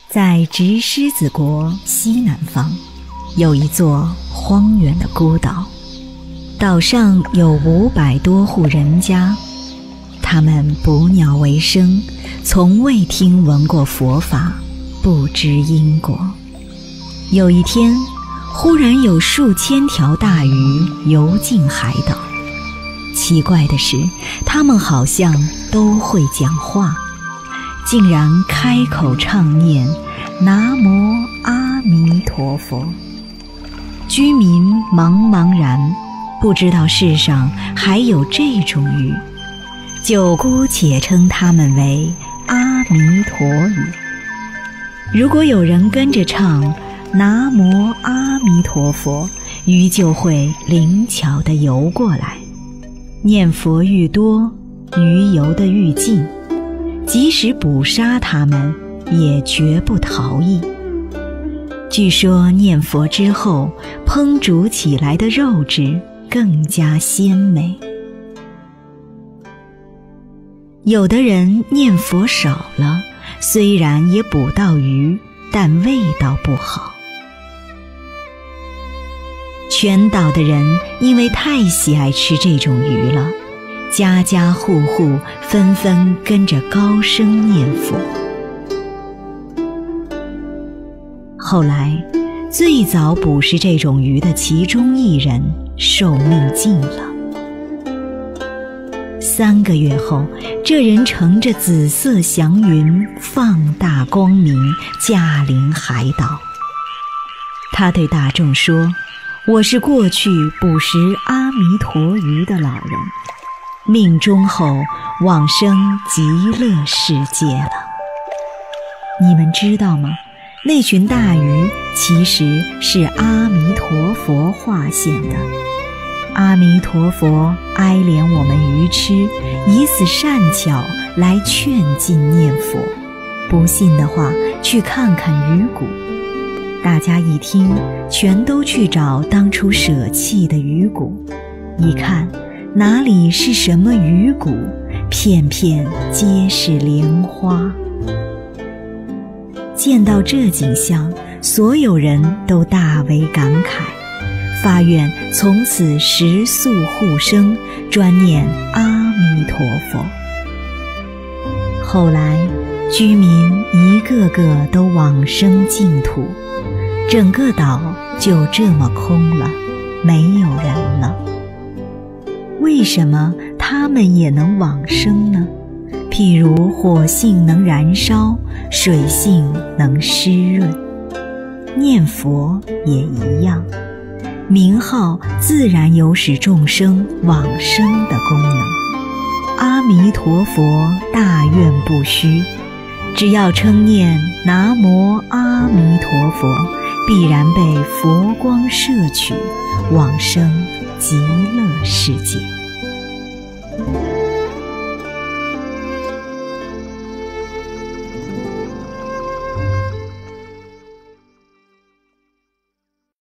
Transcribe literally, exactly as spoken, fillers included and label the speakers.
Speaker 1: 在直狮子国西南方，有一座荒远的孤岛，岛上有五百多户人家，他们捕鸟为生，从未听闻过佛法，不知因果。有一天，忽然有数千条大鱼游进海岛。奇怪的是，它们好像都会讲话，竟然开口唱念南无阿弥陀佛。居民茫茫然，不知道世上还有这种鱼，就姑且称它们为阿弥陀语。如果有人跟着唱南无阿弥陀佛，鱼就会灵巧地游过来。念佛愈多，鱼游得愈近，即使捕杀它们，也绝不逃逸。据说念佛之后，烹煮起来的肉质更加鲜美。有的人念佛少了，虽然也捕到鱼，但味道不好。全岛的人因为太喜爱吃这种鱼了，家家户户纷纷跟着高声念佛。后来，最早捕食这种鱼的其中一人寿命尽了。三个月后，这人乘着紫色祥云，放大光明，驾临海岛。他对大众说：“我是过去捕食阿弥陀鱼的老人，命终后往生极乐世界了。你们知道吗？那群大鱼其实是阿弥陀佛化现的。阿弥陀佛哀怜我们愚痴，以此善巧来劝进念佛。不信的话，去看看鱼骨。”大家一听，全都去找当初舍弃的鱼骨，一看哪里是什么鱼骨，片片皆是莲花。见到这景象，所有人都大为感慨，发愿从此食素护生，专念阿弥陀佛。后来居民一个个都往生净土，整个岛就这么空了，没有人了。为什么他们也能往生呢？譬如火性能燃烧，水性能湿润，念佛也一样，名号自然有使众生往生的功能。阿弥陀佛大愿不虚，只要称念南无阿弥陀佛，必然被佛光摄取，往生极乐世界。